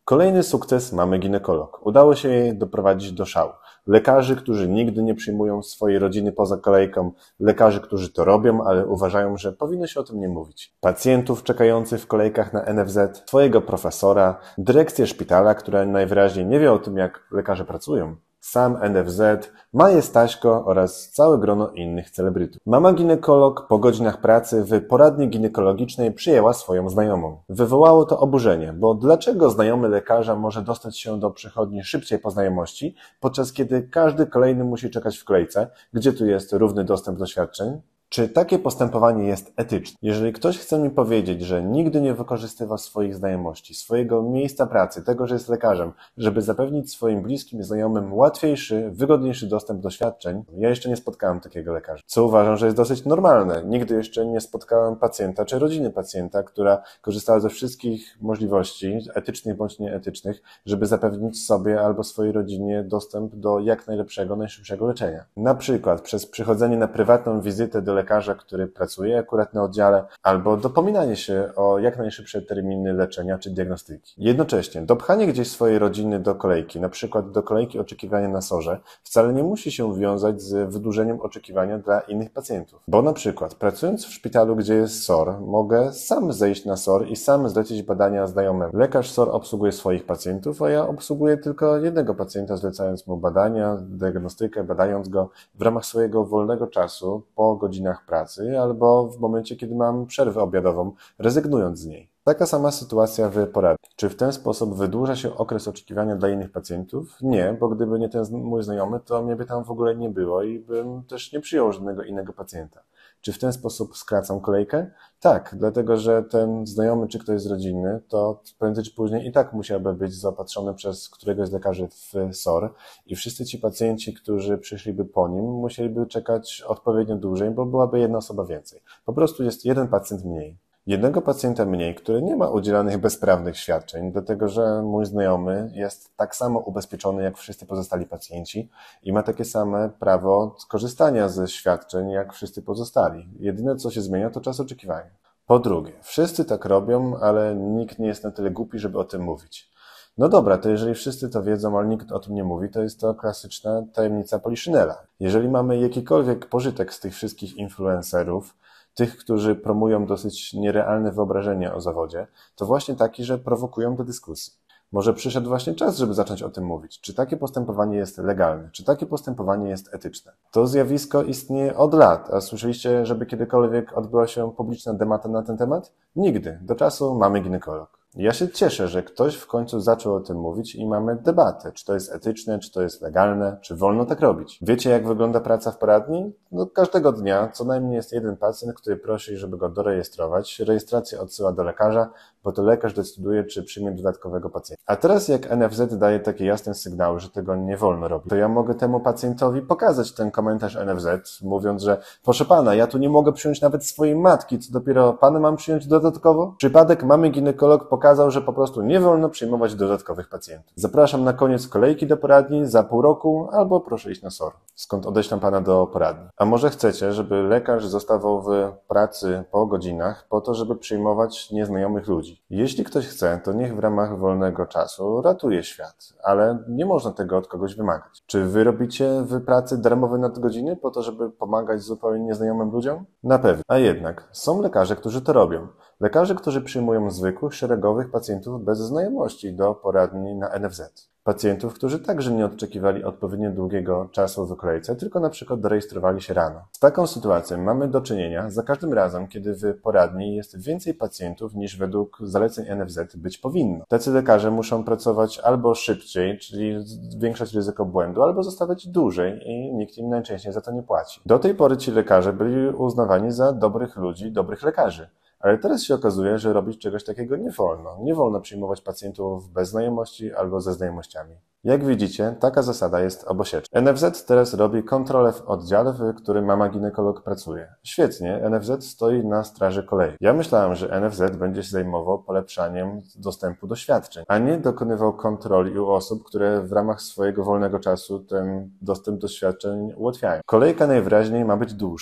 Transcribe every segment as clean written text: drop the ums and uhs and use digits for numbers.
Kolejny sukces mamy ginekolog. Udało się jej doprowadzić do szału. Lekarzy, którzy nigdy nie przyjmują swojej rodziny poza kolejką, lekarzy, którzy to robią, ale uważają, że powinno się o tym nie mówić. Pacjentów czekających w kolejkach na NFZ, swojego profesora, dyrekcję szpitala, która najwyraźniej nie wie o tym, jak lekarze pracują. Sam NFZ, Maję Staśko oraz całe grono innych celebrytów. Mama ginekolog po godzinach pracy w poradni ginekologicznej przyjęła swoją znajomą. Wywołało to oburzenie, bo dlaczego znajomy lekarza może dostać się do przychodni szybciej po znajomości, podczas kiedy każdy kolejny musi czekać w kolejce, gdzie tu jest równy dostęp do świadczeń? Czy takie postępowanie jest etyczne? Jeżeli ktoś chce mi powiedzieć, że nigdy nie wykorzystywa swoich znajomości, swojego miejsca pracy, tego, że jest lekarzem, żeby zapewnić swoim bliskim znajomym łatwiejszy, wygodniejszy dostęp do świadczeń, ja jeszcze nie spotkałem takiego lekarza. Co uważam, że jest dosyć normalne. Nigdy jeszcze nie spotkałem pacjenta czy rodziny pacjenta, która korzystała ze wszystkich możliwości, etycznych bądź nieetycznych, żeby zapewnić sobie albo swojej rodzinie dostęp do jak najlepszego, najszybszego leczenia. Na przykład przez przychodzenie na prywatną wizytę do lekarza, który pracuje akurat na oddziale, albo dopominanie się o jak najszybsze terminy leczenia czy diagnostyki. Jednocześnie dopchanie gdzieś swojej rodziny do kolejki, na przykład do kolejki oczekiwania na SOR-ze, wcale nie musi się wiązać z wydłużeniem oczekiwania dla innych pacjentów. Bo na przykład pracując w szpitalu, gdzie jest SOR, mogę sam zejść na SOR i sam zlecić badania znajomemu. Lekarz SOR obsługuje swoich pacjentów, a ja obsługuję tylko jednego pacjenta, zlecając mu badania, diagnostykę, badając go w ramach swojego wolnego czasu po godzinach pracy albo w momencie, kiedy mam przerwę obiadową, rezygnując z niej. Taka sama sytuacja w poradni. Czy w ten sposób wydłuża się okres oczekiwania dla innych pacjentów? Nie, bo gdyby nie ten mój znajomy, to mnie by tam w ogóle nie było i bym też nie przyjął żadnego innego pacjenta. Czy w ten sposób skracam kolejkę? Tak, dlatego że ten znajomy czy ktoś z rodziny, to prędzej czy później i tak musiałby być zaopatrzony przez któregoś z lekarzy w SOR i wszyscy ci pacjenci, którzy przyszliby po nim, musieliby czekać odpowiednio dłużej, bo byłaby jedna osoba więcej. Po prostu jest jeden pacjent mniej. Jednego pacjenta mniej, który nie ma udzielanych bezprawnych świadczeń, dlatego że mój znajomy jest tak samo ubezpieczony jak wszyscy pozostali pacjenci i ma takie same prawo skorzystania ze świadczeń jak wszyscy pozostali. Jedyne co się zmienia to czas oczekiwania. Po drugie, wszyscy tak robią, ale nikt nie jest na tyle głupi, żeby o tym mówić. No dobra, to jeżeli wszyscy to wiedzą, ale nikt o tym nie mówi, to jest to klasyczna tajemnica Poliszynela. Jeżeli mamy jakikolwiek pożytek z tych wszystkich influencerów, tych, którzy promują dosyć nierealne wyobrażenie o zawodzie, to właśnie taki, że prowokują do dyskusji. Może przyszedł właśnie czas, żeby zacząć o tym mówić. Czy takie postępowanie jest legalne? Czy takie postępowanie jest etyczne? To zjawisko istnieje od lat, a słyszeliście, żeby kiedykolwiek odbyła się publiczna debata na ten temat? Nigdy. Do czasu mamy ginekolog. Ja się cieszę, że ktoś w końcu zaczął o tym mówić i mamy debatę, czy to jest etyczne, czy to jest legalne, czy wolno tak robić. Wiecie, jak wygląda praca w poradni? No, każdego dnia co najmniej jest jeden pacjent, który prosi, żeby go dorejestrować. Rejestrację odsyła do lekarza, bo to lekarz decyduje, czy przyjmie dodatkowego pacjenta. A teraz jak NFZ daje takie jasne sygnały, że tego nie wolno robić, to ja mogę temu pacjentowi pokazać ten komentarz NFZ, mówiąc, że proszę pana, ja tu nie mogę przyjąć nawet swojej matki, co dopiero pana mam przyjąć dodatkowo? Przypadek mamy ginekolog pokazał, że po prostu nie wolno przyjmować dodatkowych pacjentów. Zapraszam na koniec kolejki do poradni za pół roku, albo proszę iść na SOR, skąd odeślę pana do poradni. A może chcecie, żeby lekarz zostawał w pracy po godzinach po to, żeby przyjmować nieznajomych ludzi? Jeśli ktoś chce, to niech w ramach wolnego czasu ratuje świat, ale nie można tego od kogoś wymagać. Czy wy robicie w pracy darmowe nadgodziny po to, żeby pomagać zupełnie nieznajomym ludziom? Na pewno. A jednak są lekarze, którzy to robią. Lekarze, którzy przyjmują zwykłych, szeregowych pacjentów bez znajomości do poradni na NFZ. Pacjentów, którzy także nie oczekiwali odpowiednio długiego czasu w kolejce, tylko na przykład dorejestrowali się rano. Z taką sytuacją mamy do czynienia za każdym razem, kiedy w poradni jest więcej pacjentów niż według zaleceń NFZ być powinno. Tacy lekarze muszą pracować albo szybciej, czyli zwiększać ryzyko błędu, albo zostawać dłużej i nikt im najczęściej za to nie płaci. Do tej pory ci lekarze byli uznawani za dobrych ludzi, dobrych lekarzy. Ale teraz się okazuje, że robić czegoś takiego nie wolno. Nie wolno przyjmować pacjentów bez znajomości albo ze znajomościami. Jak widzicie, taka zasada jest obosieczna. NFZ teraz robi kontrolę w oddziale, w którym mama ginekolog pracuje. Świetnie, NFZ stoi na straży kolei. Ja myślałem, że NFZ będzie się zajmował polepszaniem dostępu do świadczeń, a nie dokonywał kontroli u osób, które w ramach swojego wolnego czasu ten dostęp do świadczeń ułatwiają. Kolejka najwyraźniej ma być dłuższa.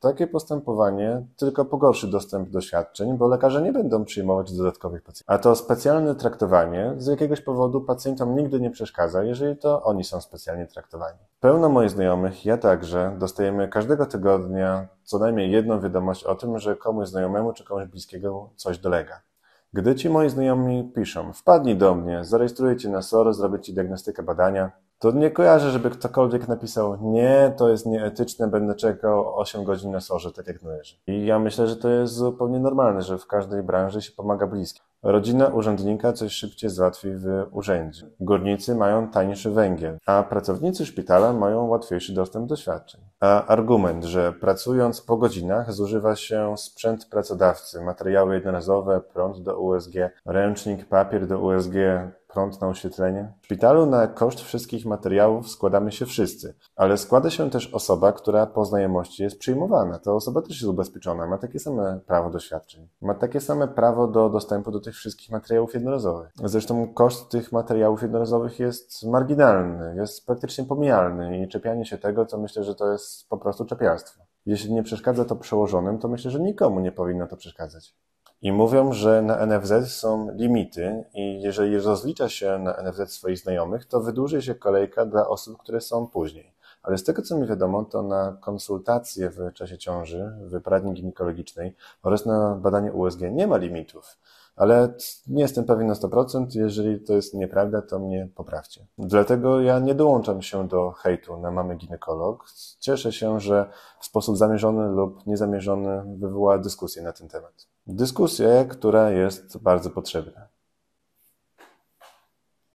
Takie postępowanie tylko pogorszy dostęp do świadczeń, bo lekarze nie będą przyjmować dodatkowych pacjentów. A to specjalne traktowanie z jakiegoś powodu pacjentom nigdy nie przeszkadza, jeżeli to oni są specjalnie traktowani. Pełno moich znajomych, ja także, dostajemy każdego tygodnia co najmniej jedną wiadomość o tym, że komuś znajomemu czy komuś bliskiego coś dolega. Gdy ci moi znajomi piszą, wpadnij do mnie, zarejestruję cię na SOR, zrobię ci diagnostykę badania, to nie kojarzę, żeby ktokolwiek napisał, nie, to jest nieetyczne, będę czekał 8 godzin na SOR-ze, tak jak należy. I ja myślę, że to jest zupełnie normalne, że w każdej branży się pomaga bliskim. Rodzina urzędnika coś szybciej załatwi w urzędzie. Górnicy mają tańszy węgiel, a pracownicy szpitala mają łatwiejszy dostęp do świadczeń. A argument, że pracując po godzinach zużywa się sprzęt pracodawcy, materiały jednorazowe, prąd do USG, ręcznik, papier do USG, prąd na oświetlenie. W szpitalu na koszt wszystkich materiałów składamy się wszyscy, ale składa się też osoba, która po znajomości jest przyjmowana. Ta osoba też jest ubezpieczona, ma takie same prawo do świadczeń. Ma takie same prawo do dostępu do tych wszystkich materiałów jednorazowych. Zresztą koszt tych materiałów jednorazowych jest marginalny, jest praktycznie pomijalny i czepianie się tego, to myślę, że to jest po prostu czepialstwo. Jeśli nie przeszkadza to przełożonym, to myślę, że nikomu nie powinno to przeszkadzać. I mówią, że na NFZ są limity i jeżeli rozlicza się na NFZ swoich znajomych, to wydłuży się kolejka dla osób, które są później. Ale z tego, co mi wiadomo, to na konsultacje w czasie ciąży, w poradni ginekologicznej oraz na badanie USG nie ma limitów. Ale nie jestem pewien na 100%, jeżeli to jest nieprawda, to mnie poprawcie. Dlatego ja nie dołączam się do hejtu na mamy ginekolog. Cieszę się, że w sposób zamierzony lub niezamierzony wywołała dyskusję na ten temat. Dyskusję, która jest bardzo potrzebna.